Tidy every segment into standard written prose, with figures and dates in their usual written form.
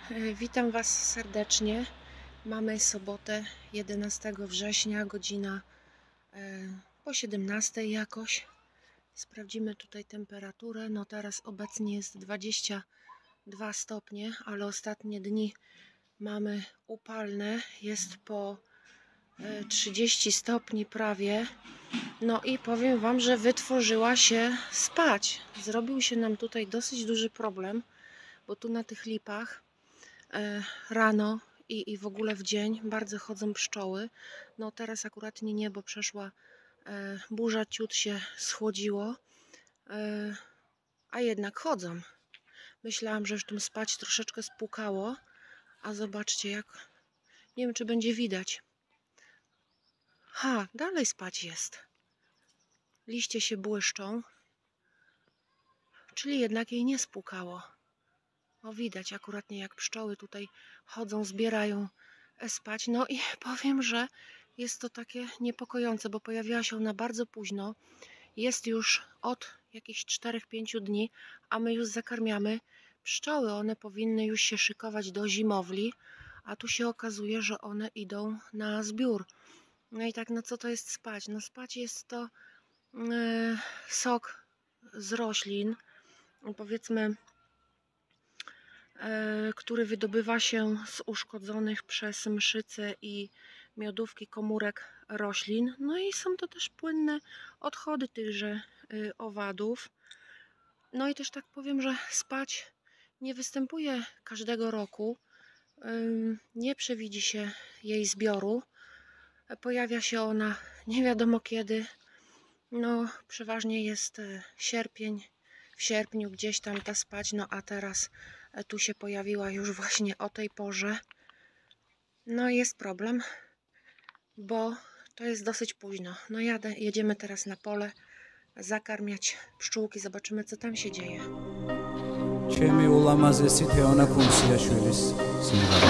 Witam Was serdecznie. Mamy sobotę 11 września, godzina po 17 jakoś. Sprawdzimy tutaj temperaturę. No teraz obecnie jest 22 stopnie, ale ostatnie dni mamy upalne. Jest po 30 stopni prawie. No i powiem Wam, że wytworzyła się spać. Zrobił się nam tutaj dosyć duży problem, bo tu na tych lipach rano i w ogóle w dzień bardzo chodzą pszczoły. No teraz akurat nie, bo przeszła burza, ciut się schłodziło, a jednak chodzą. Myślałam, że już tu spać troszeczkę spukało, a zobaczcie jak, nie wiem czy będzie widać. Dalej spać jest. Liście się błyszczą, czyli jednak jej nie spukało. O, widać akuratnie jak pszczoły tutaj chodzą, zbierają spać. No i powiem, że jest to takie niepokojące, bo pojawiła się ona bardzo późno. Jest już od jakichś 4-5 dni, a my już zakarmiamy pszczoły. One powinny już się szykować do zimowli, a tu się okazuje, że one idą na zbiór. No i tak, no co to jest spać? No spać jest to sok z roślin, powiedzmy, który wydobywa się z uszkodzonych przez mszyce i miodówki komórek roślin. No i są to też płynne odchody tychże owadów. No i też tak powiem, że spać nie występuje każdego roku. Nie przewidzi się jej zbioru. Pojawia się ona nie wiadomo kiedy. No przeważnie jest sierpień. W sierpniu gdzieś tam ta spać, no a teraz tu się pojawiła już właśnie o tej porze. No i jest problem, bo to jest dosyć późno. No jedziemy teraz na pole zakarmiać pszczółki, zobaczymy co tam się dzieje. Ჩემი ულამაზესი თეონა კუნციაშვილის სიმღერა.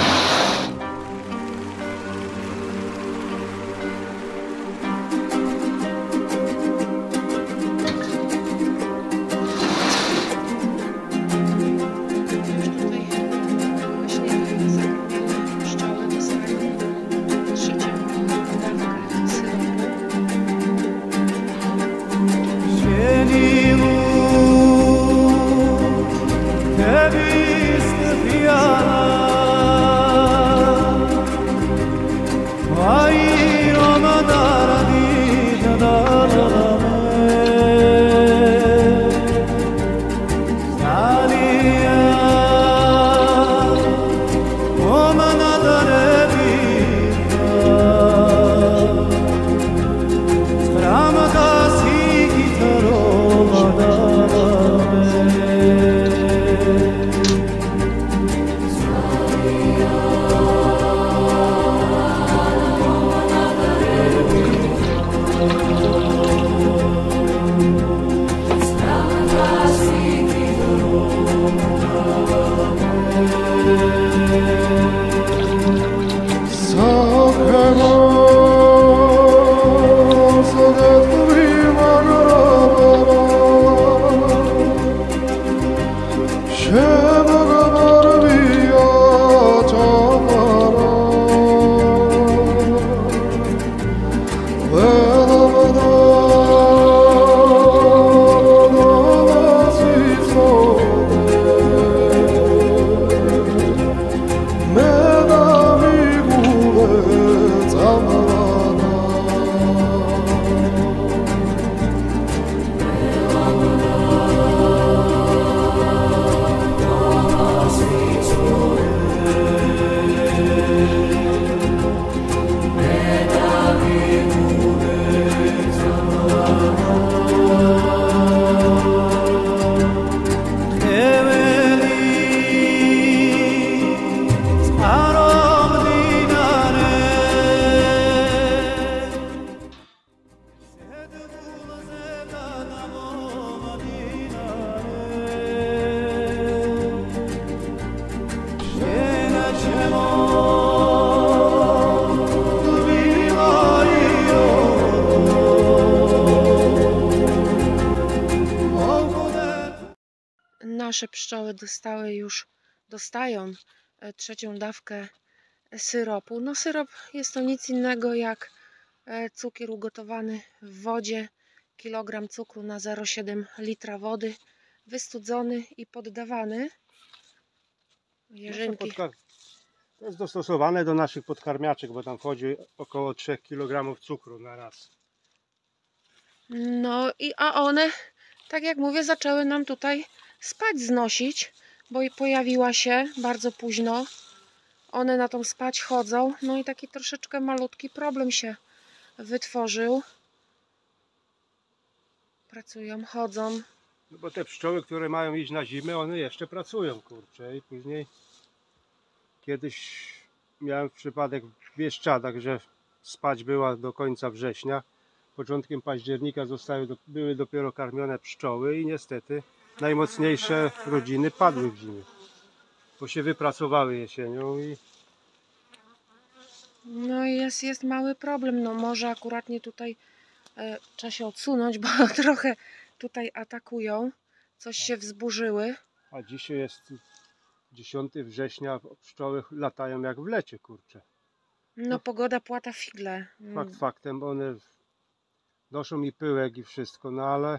Nasze pszczoły dostają trzecią dawkę syropu. No syrop jest to nic innego jak cukier ugotowany w wodzie, kilogram cukru na 0,7 litra wody, wystudzony i poddawany. Jeżynki. To jest dostosowane do naszych podkarmiaczek, bo tam wchodzi około 3 kg cukru na raz. No a one, tak jak mówię, zaczęły nam tutaj spać znosić, bo i pojawiła się bardzo późno. One na tą spać chodzą, no i taki troszeczkę malutki problem się wytworzył. Pracują, chodzą. No bo te pszczoły, które mają iść na zimę, one jeszcze pracują, kurczę. I później kiedyś miałem przypadek w Bieszczadach, że spać była do końca września. Początkiem października były dopiero karmione pszczoły i niestety najmocniejsze rodziny padły w zimie. Bo się wypracowały jesienią i No i jest mały problem. No może akuratnie tutaj trzeba się odsunąć, bo trochę tutaj atakują. Coś się wzburzyły. a dzisiaj jest 10 września, pszczoły latają jak w lecie, kurczę. No pogoda płata figle. Fakt faktem, bo one noszą i pyłek i wszystko, no ale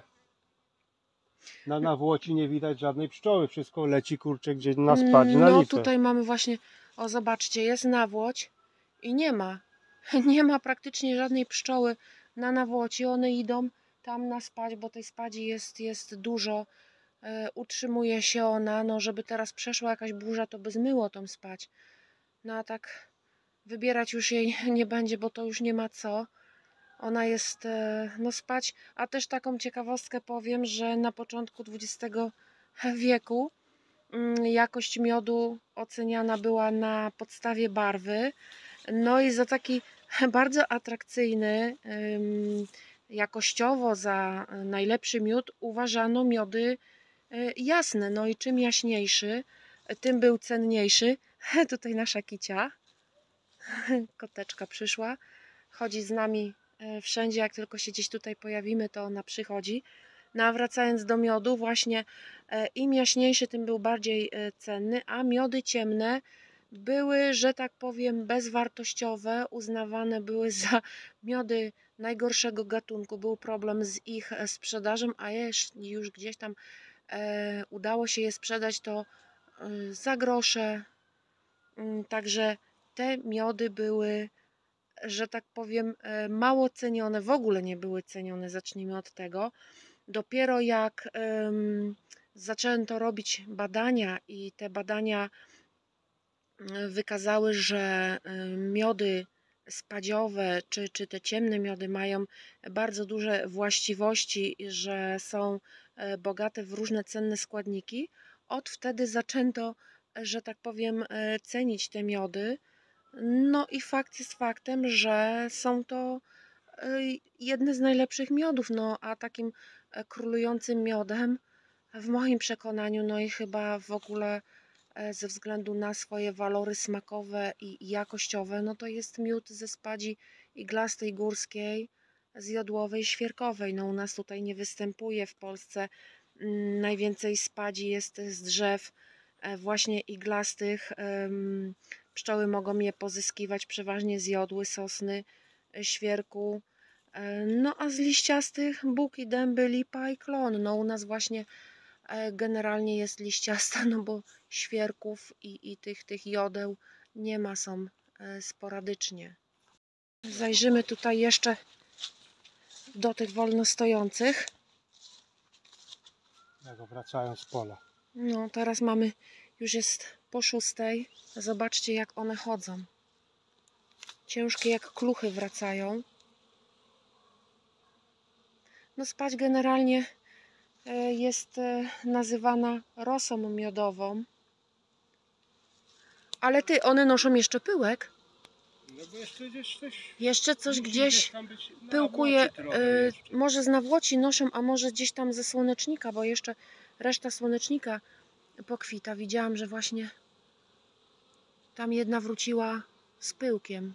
na nawłoci nie widać żadnej pszczoły, wszystko leci, kurczę, gdzieś na spać, na No lipę. tutaj mamy właśnie, o zobaczcie, jest nawłoć i nie ma. Nie ma praktycznie żadnej pszczoły na nawłoci. One idą tam na spać, bo tej spadzi jest dużo. Utrzymuje się ona, no żeby teraz przeszła jakaś burza, to by zmyło tą spać. No a tak wybierać już jej nie będzie, bo to już nie ma co. Ona jest, no spać, a też taką ciekawostkę powiem, że na początku XX wieku jakość miodu oceniana była na podstawie barwy. No i za taki bardzo atrakcyjny, jakościowo za najlepszy miód uważano miody jasne. No i czym jaśniejszy, tym był cenniejszy. Tutaj nasza Kicia, koteczka przyszła, chodzi z nami wszędzie, jak tylko się gdzieś tutaj pojawimy, to ona przychodzi. No a wracając do miodu, właśnie im jaśniejszy, tym był bardziej cenny, a miody ciemne były, że tak powiem, bezwartościowe, uznawane były za miody najgorszego gatunku. Był problem z ich sprzedażą, a jeśli już gdzieś tam udało się je sprzedać, to za grosze. Także te miody były, że tak powiem, mało cenione, w ogóle nie były cenione, zacznijmy od tego. Dopiero jak zaczęto robić badania i te badania wykazały, że miody spadziowe czy te ciemne miody mają bardzo duże właściwości, że są bogate w różne cenne składniki, od wtedy zaczęto, że tak powiem, cenić te miody. No i fakt jest faktem, że są to jedne z najlepszych miodów, no a takim królującym miodem w moim przekonaniu, no i chyba w ogóle ze względu na swoje walory smakowe i jakościowe, no to jest miód ze spadzi iglastej górskiej, z jodłowej, świerkowej. No u nas tutaj nie występuje w Polsce. Najwięcej spadzi jest z drzew właśnie iglastych. Pszczoły mogą je pozyskiwać przeważnie z jodły, sosny, świerku. No a z liściastych buki, dęby, lipa i klon. No u nas właśnie generalnie jest liściasta, no bo świerków i tych jodeł nie ma, są sporadycznie. Zajrzymy tutaj jeszcze do tych wolno stojących. Jak wracają z pola. No teraz mamy, już jest po 6. Zobaczcie jak one chodzą. Ciężkie jak kluchy wracają. No spać generalnie jest nazywana rosą miodową. Ale ty, one noszą jeszcze pyłek? No bo jeszcze gdzieś coś... Jeszcze coś gdzieś pyłkuje, może z nawłoci noszą, a może gdzieś tam ze słonecznika, bo jeszcze reszta słonecznika pokwita. Widziałam, że właśnie tam jedna wróciła z pyłkiem.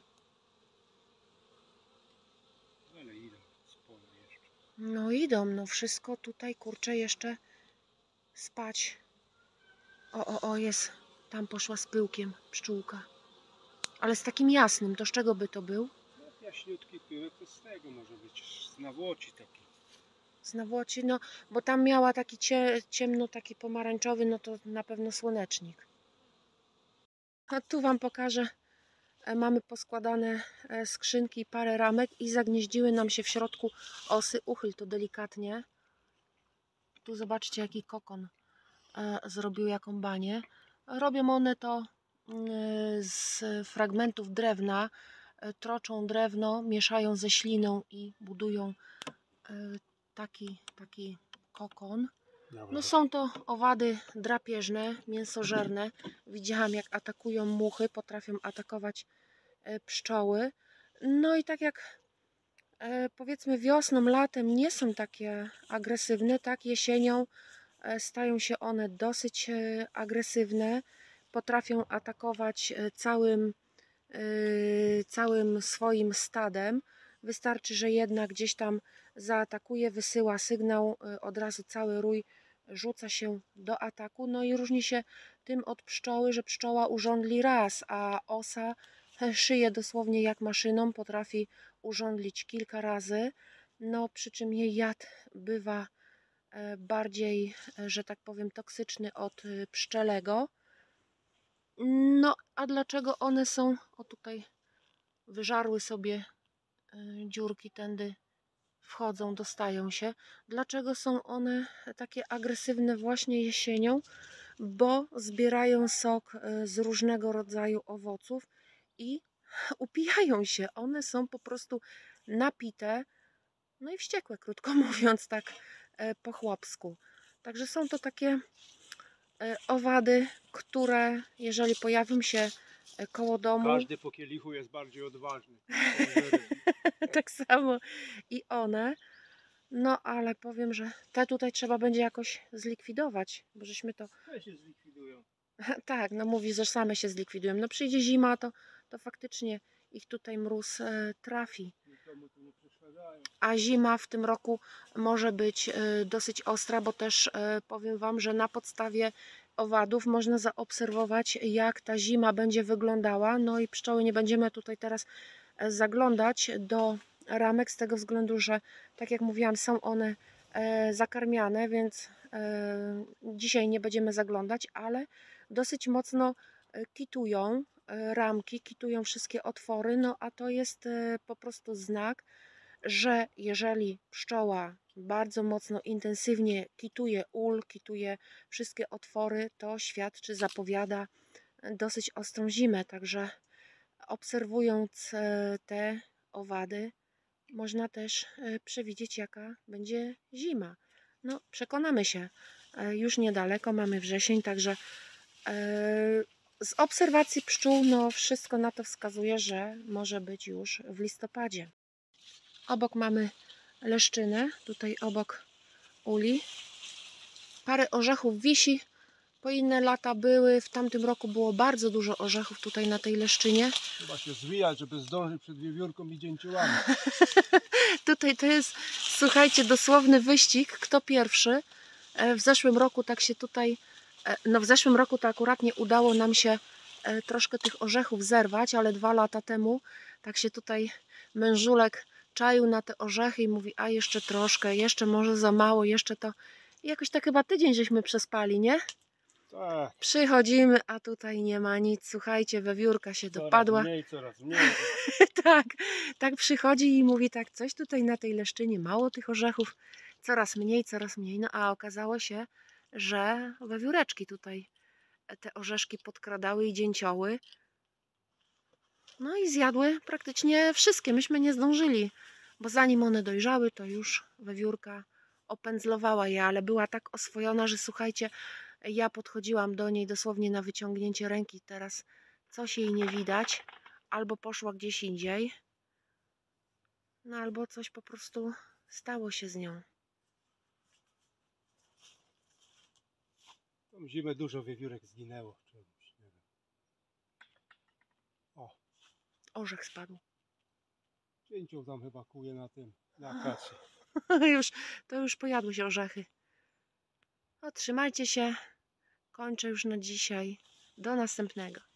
Ale idą z pola jeszcze. No idą, no wszystko tutaj, kurczę, jeszcze spać. O, jest Tam poszła z pyłkiem pszczółka. Ale z takim jasnym, to z czego by to był? No, jaśniutki pyłek to z tego może być, z nawłoci taki. Z nawłoci, no, bo tam miała taki ciemno, taki pomarańczowy, no to na pewno słonecznik. A tu wam pokażę, mamy poskładane skrzynki, parę ramek i zagnieździły nam się w środku osy. Uchyl to delikatnie. Tu zobaczcie, jaki kokon zrobił, jaką banię. Robią one to z fragmentów drewna, troczą drewno, mieszają ze śliną i budują taki kokon. No są to owady drapieżne, mięsożerne. Widziałam, jak atakują muchy, potrafią atakować pszczoły. No i tak jak powiedzmy wiosną, latem nie są takie agresywne, tak jesienią stają się one dosyć agresywne. Potrafią atakować całym swoim stadem. Wystarczy, że jedna gdzieś tam zaatakuje, wysyła sygnał, od razu cały rój rzuca się do ataku. No i różni się tym od pszczoły, że pszczoła urządli raz, a osa szyje dosłownie jak maszyną, potrafi urządlić kilka razy. No przy czym jej jad bywa bardziej, że tak powiem, toksyczny od pszczelego. No, a dlaczego one są, o tutaj wyżarły sobie dziurki, tędy wchodzą, dostają się. Dlaczego są one takie agresywne właśnie jesienią? Bo zbierają sok z różnego rodzaju owoców i upijają się. One są po prostu napite, no i wściekłe, krótko mówiąc, tak po chłopsku. Także są to takie owady, które jeżeli pojawią się koło domu, Każdy po kielichu jest bardziej odważny. tak samo i one. No ale powiem, że te tutaj trzeba będzie jakoś zlikwidować, bo żeśmy to... Te się zlikwidują. Tak, no mówi, że same się zlikwidują. No przyjdzie zima, to faktycznie ich tutaj mróz trafi. Nikomu tu nie przeszkadzają. A zima w tym roku może być dosyć ostra, bo też powiem wam, że na podstawie owadów można zaobserwować, jak ta zima będzie wyglądała. No i pszczoły nie będziemy tutaj teraz zaglądać do ramek z tego względu, że tak jak mówiłam, są one zakarmiane, więc dzisiaj nie będziemy zaglądać, ale dosyć mocno kitują ramki, kitują wszystkie otwory, no a to jest po prostu znak, że jeżeli pszczoła bardzo mocno, intensywnie kituje ul, kituje wszystkie otwory, to świadczy, zapowiada dosyć ostrą zimę. Także obserwując te owady, można też przewidzieć, jaka będzie zima. No, przekonamy się. Już niedaleko, mamy wrzesień, także z obserwacji pszczół, no wszystko na to wskazuje, że może być już w listopadzie. Obok mamy leszczynę, tutaj obok uli. Parę orzechów wisi, po inne lata były, w tamtym roku było bardzo dużo orzechów tutaj na tej leszczynie. Trzeba się zwijać, żeby zdążyć przed wiewiórką i dzięciołami. Tutaj to jest, słuchajcie, dosłowny wyścig, kto pierwszy. W zeszłym roku tak się tutaj, no w zeszłym roku to akurat nie udało nam się troszkę tych orzechów zerwać, ale 2 lata temu tak się tutaj mężulek czaił na te orzechy i mówi, a jeszcze troszkę, jeszcze może za mało, jeszcze to. I jakoś tak chyba tydzień żeśmy przespali, nie? Tak. Przychodzimy, a tutaj nie ma nic. Słuchajcie, wiewiórka się dopadła. Coraz mniej. Tak, tak przychodzi i mówi tak, coś tutaj na tej leszczynie, mało tych orzechów, coraz mniej, coraz mniej. No a okazało się, że wiewióreczki tutaj te orzeszki podkradały i dzięcioły. No i zjadły praktycznie wszystkie. Myśmy nie zdążyli, bo zanim one dojrzały, to już wiewiórka opędzlowała je, ale była tak oswojona, że słuchajcie, ja podchodziłam do niej dosłownie na wyciągnięcie ręki. Teraz coś jej nie widać. Albo poszła gdzieś indziej, no albo coś po prostu stało się z nią. Tą zimę dużo wiewiórek zginęło. Czemuś, nie wiem. O, Orzech spadł. dzięcioł tam chyba kuje na tym, na akacji. To już pojadły się orzechy. No, trzymajcie się. Kończę już na dzisiaj. Do następnego.